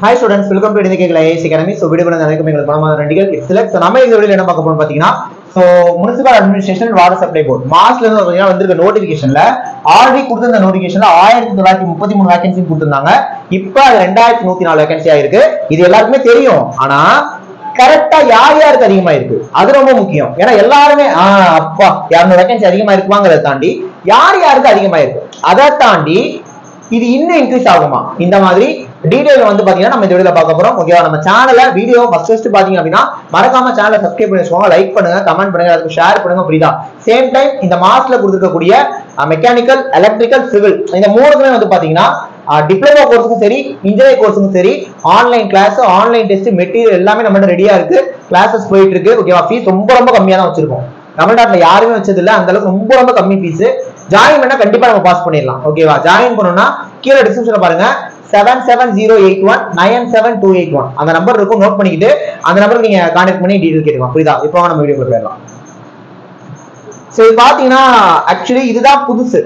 Hi students, welcome to IAS Academy. So video பண்ணதுக்கு உங்களுக்கு பலமான நன்றிகள். Select நம்ம இந்த வீடியோல என்ன பார்க்க போறோம் பாத்தீங்கன்னா so municipal administration water supply board மார்ச்ல இருந்து பாத்தீங்கன்னா வந்திருக்க நோட்டிபிகேஷன்ல ஆல்ரெடி கொடுத்திருந்த நோட்டிபிகேஷன்ல 1933 வேகன்சி கொடுத்திருந்தாங்க. இப்போ அது 2104 வேகன்சி ஆயிருக்கு. இது எல்லாருக்குமே தெரியும். ஆனா கரெக்ட்டா யாருக்கு அதிகமா இருக்கு அது ரொம்ப முக்கியம். ஏன்னா எல்லாரும் அப்பா 200 வேகன்சி அதிகமா இருக்குவாங்கறத தாண்டி யாருக்கு அதிகமா இருக்கு அதை தாண்டி இது இன்னும் இன்க்ரீஸ் ஆகுமா இந்த மாதிரி டீடைல் வந்து பாத்தீங்கன்னா நம்ம இந்த வீடியோல பார்க்க போறோம். ஓகேவா? நம்ம சேனலை வீடியோ ஃபர்ஸ்ட் பாத்தீங்க அப்படின்னா மறக்காம சேனலை சப்ஸ்கிரைப் பண்ணி வச்சுக்கோங்க, லைக் பண்ணுங்க, கமெண்ட் பண்ணுங்க, அதுக்கு ஷேர் பண்ணுங்க. புரியுதா? சேம் டைம் இந்த மார்ச்ல கொடுத்துருக்கக்கூடிய மெக்கானிக்கல், எலக்ட்ரிக்கல், சிவில் இந்த மூணுக்குமே வந்து பாத்தீங்கன்னா டிப்ளமோ கோர்ஸுக்கும் சரி, இன்ஜினியரிங் கோர்ஸுக்கும் சரி, online class, online test, material எல்லாமே நம்ம ரெடியா இருக்கு. கிளாஸஸ் போயிட்டு இருக்கு. ஓகேவா? ஃபீஸ் ரொம்ப கம்மியா தான் வச்சிருக்கோம். தமிழ்நாட்டுல யாருமே வச்சது இல்ல. அந்த அளவுக்கு ரொம்ப கம்மி ஃபீஸ். ஜாயின் பண்ணா கண்டிப்பா நம்ம பாஸ் பண்ணிடலாம். ஓகேவா? ஜாயின் பண்ணனும்னா கீழ டிஸ்கிரிப்ஷன்ல பாருங்க 7708197281 அந்த நம்பர் இருக்கும், நோட் பண்ணிக்கிட்டு அந்த நம்பருக்கு நீங்க கான்டாக்ட் பண்ணி டீடைல் கேட்டுக்கலாம். புரியுதா? இப்போ நம்ம வீடியோக்குள்ள போயிடலாம். சோ இது பாத்தீங்கன்னா ஆக்சுவலி இதுதான் புதுசு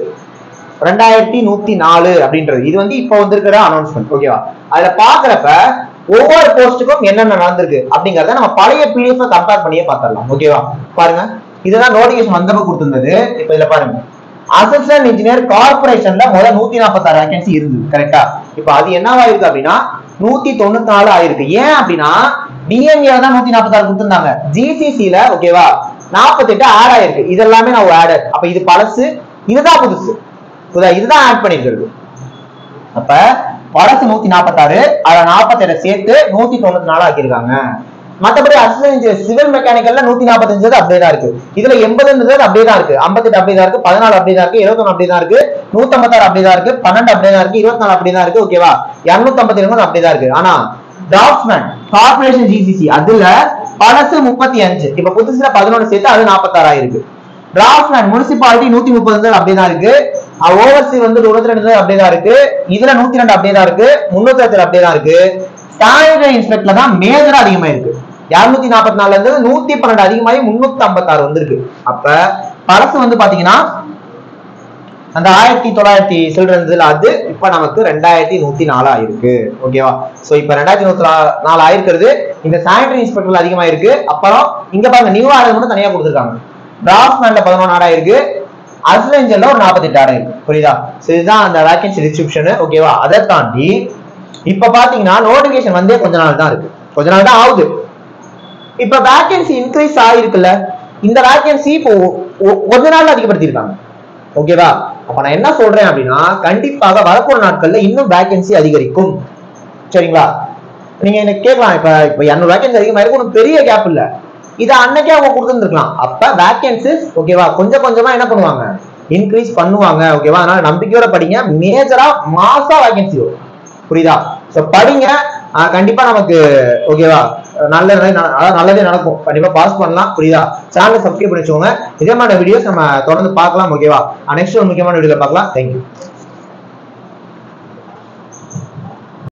2104 அப்படின்றது. இது வந்து இப்போ வந்திருக்கிற அனௌன்ஸ்மெண்ட். ஓகேவா? அதுல பாக்குறப்ப ஒவ்வொரு போஸ்டுக்கும் என்னென்ன நடந்திருக்கு அப்படிங்கறத நம்ம பழைய PDF கம்பேர் பண்ணியே பாத்திரலாம். ஓகேவா? பாருங்க, இதுதான் நோட்டிபிகேஷன் வந்தப்ப கொடுத்திருந்தது. இப்போ இதுல பாருங்க, அசிஸ்டன்ட் இன்ஜினியர் கார்பரேஷன்ல முதல்ல 146 வேகன்சி இருந்தது. கரெக்டா? இப்போ அது என்னவா இருக்கு அப்படின்னா 194 ஆயிருக்கு. ஏன் அப்படின்னா டிஎம்ஏ தான் 146 கொடுத்திருந்தாங்க. ஜிசிசில ஓகேவா 48 ஆட் ஆயிருக்கு. இதெல்லாமே நான் ஆடட். அப்ப இது பழசு, இதுதான் புதுசு. இதுதான் ஆட் பண்ணிருக்கிறது. அப்ப பழசு 146, அத 47 சேர்த்து 194 ஆக்கியிருக்காங்க. மத்தபடி அசிஸ்டன்ட் சிவில் மெக்கானிக்கல்ல 145 அப்படியே தான் இருக்கு. இதுல 80 அப்படியே தான் இருக்கு, 58 அப்படியே தான் இருக்கு, 14 அப்படியே தான் இருக்கு, 21 அப்படியே தான் இருக்கு, 156 அப்படியே தான் இருக்கு, 12 அப்படியே தான் இருக்கு, 24 அப்படியே தான் இருக்கு. ஓகேவா? 252 அப்படியே தான் இருக்கு. ஆனா டிராஃப்ட்ஸ்மேன் கார்ப்பரேஷன் ஜிசிசி அதுல பழசு 35, இப்ப புதுசுல 11 சேர்த்து அது 46 ஆயிருக்கு. டிராஃப்ட்ஸ்மேன் முனிசிபாலிட்டி 130 அப்படியே தான் இருக்கு. ஓவர்சி வந்து 22 அப்படியே தான் இருக்கு. இதுல 102 அப்படியே தான் இருக்கு, 307 அப்படியே தான் இருக்கு. சானிட்டரி இன்ஸ்பெக்டர்ல தான் மேஜரா அதிகமா இருக்கு. 244 இருந்து 112 அதிகமாகி 356 வந்திருக்கு. அப்ப பழசு வந்து பாத்தீங்கன்னா அந்த 1900 சில்ட்ரன்ஸ்ல அது இப்ப நமக்கு 2104 ஆயிருக்கு. ஓகேவா? சோ இப்ப 2104 ஆயிருக்கிறது இந்த சானிட்டரி இன்ஸ்பெக்டர்ல அதிகமா இருக்கு. அப்புறம் இங்க பாருங்க, நியூ ஆர்டர் மட்டும் தனியா கொடுத்திருக்காங்க. டிராஃப்ட்மேன்ல 11 ஆட் ஆயிருக்கு, அசிஸ்டன்ட்ல ஒரு 48 ஆட் ஆயிருக்கு. புரியுதா? சோ இதுதான் அந்த வேகன்சி டிஸ்கிரிப்ஷன். ஓகேவா? அதை தாண்டி இப்ப பாத்தீங்கன்னா நோட்டிபிகேஷன் வந்து கொஞ்ச நாள் தான் இருக்கு, கொஞ்ச நாள் தான் ஆகுது. இப்ப வேகன்சி இன்க்ரீஸ் ஆயிருக்குல்ல, இந்த வேகன்சி இப்போ கொஞ்ச நாள் அதிகப்படுத்திருக்காங்க. ஓகேவா? அப்ப நான் என்ன சொல்றேன் அப்படின்னா கண்டிப்பாக வரப்போற நாட்கள்ல இன்னும் வேகன்சி அதிகரிக்கும். சரிங்களா? நீங்க எனக்கு கேட்கலாம், இப்ப 200 வேகன்சி அதிகமா இருக்கு, ஒன்றும் பெரிய கேப் இல்ல, இதை அன்னைக்கே அவங்க கொடுத்துருக்கலாம். அப்ப வேகன்சிஸ் ஓகேவா கொஞ்சமா என்ன பண்ணுவாங்க, இன்க்ரீஸ் பண்ணுவாங்க. ஓகேவா? அதனால நம்பிக்கையோட படிங்க. மேஜரா மாசா வேகன்சி வரும். புரியுதா? சோ படிங்க, கண்டிப்பா நமக்கு ஓகேவா நல்லதே நடக்கும். கண்டிப்பா பாஸ் பண்ணலாம். புரியுதா? சேனலை சப்ஸ்கிரைப் பண்ணி வச்சுக்கோங்க. இதே மாதிரி வீடியோஸ் நம்ம தொடர்ந்து பார்க்கலாம். ஓகேவா? நெக்ஸ்ட் ஒரு முக்கியமான வீடியோல பார்க்கலாம். தேங்க்யூ.